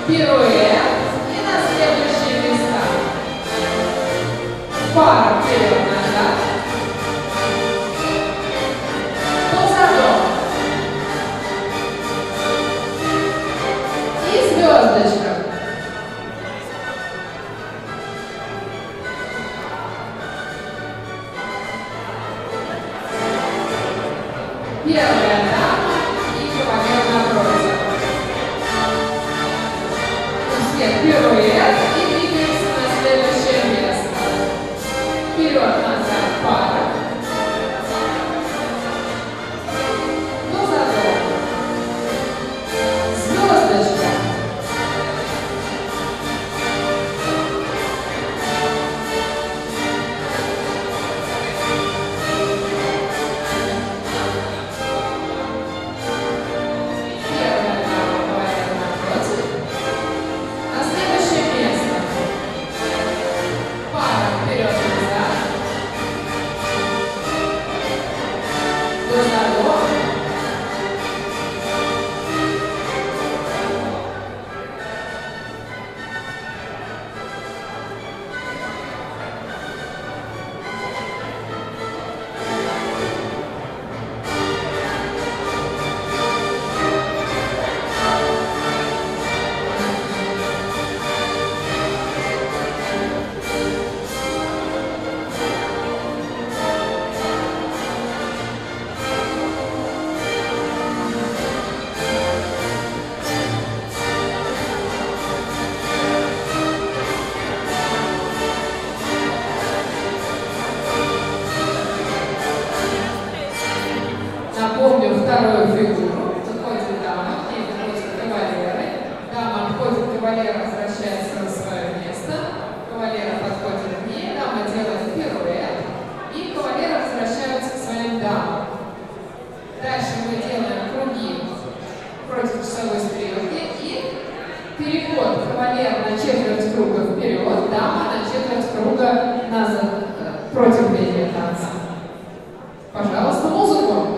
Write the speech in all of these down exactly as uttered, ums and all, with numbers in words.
пируэт и на следующие места. Пара вперед-назад. Ползадок. И звездочка. Первая дама и кавалер напротив. У всех пируэт и двигаемся на следующее место. Вперед-назад пара. Ползадок. Звездочка. Напомню вторую фигуру. Выходит дама, к ней выходят кавалеры. Дама обходит кавалера, возвращается на свое место. Кавалеры подходят к ней, дама делает пируэт. И кавалеры возвращаются к своим дамам. Дальше мы делаем круги против часовой стрелки. И переход кавалера на четверть круга вперед, дама на четверть круга назад, против линии танца. Пожалуйста, музыку.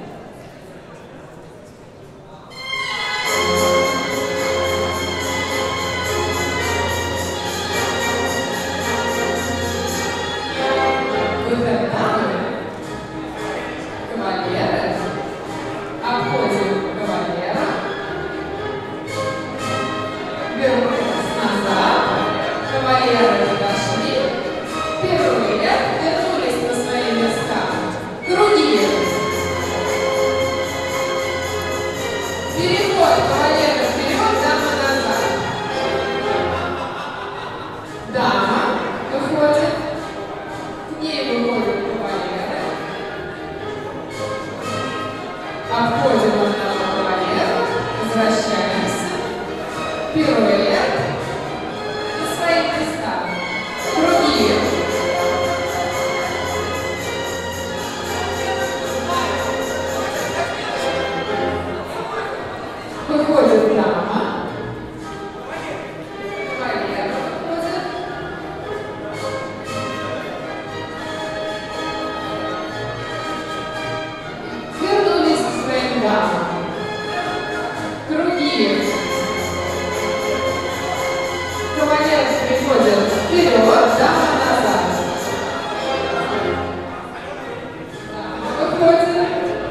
Кавалеры. Обходим кавалера. Вернулись назад. Кавалеры подошли. Пируэт. Вернулись на свои места. Круги. Переход кавалера вперед, дама назад. Дама выходит. К ней выходят кавалеры. Обходим одного кавалера, возвращаемся. Пируэт. На свои места. Круги. Выходит дама. Кавалер выходит. Вернулись к своим дамам. Круги. Кавалер приходит вперед, дама назад. Дама выходит.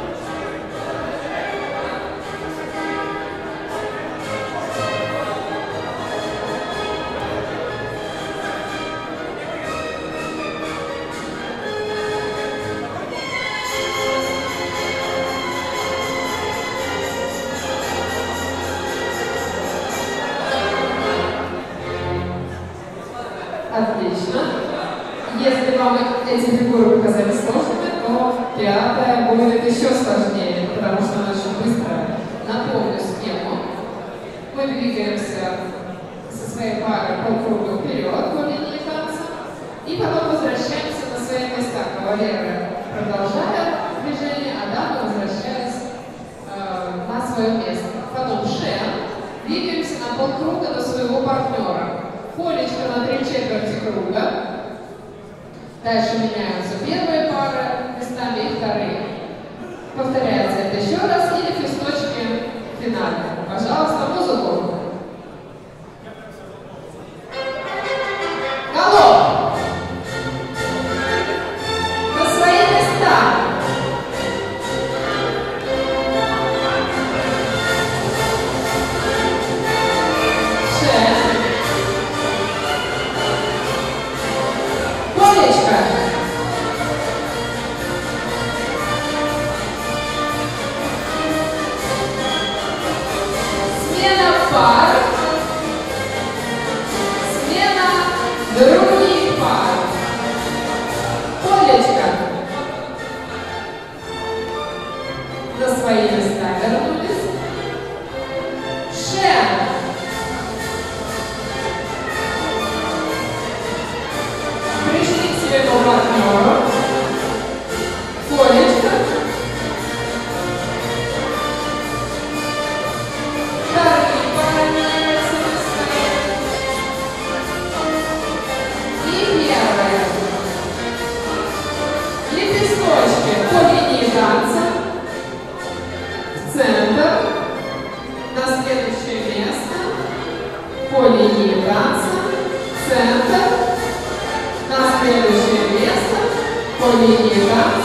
Отлично. Если вам эти фигуры показались сложными, то пятая будет еще сложнее, потому что она очень быстрая. Напомню схему. Мы двигаемся со своей парой полкруга вперед по линии танца и потом возвращаемся на свои места. Кавалеры продолжают движение, а дамы возвращаются э, на свое место. Потом шен. Двигаемся на полкруга до своего партнера. Полечко на три четверти круга. Дальше меняются первые пары местами и вторые. Повторяется это еще раз или фисточки финальные. Пожалуйста, музыку. танца, в центр, на следующее место, по линии танца, в центр, на следующее место, по линии танца.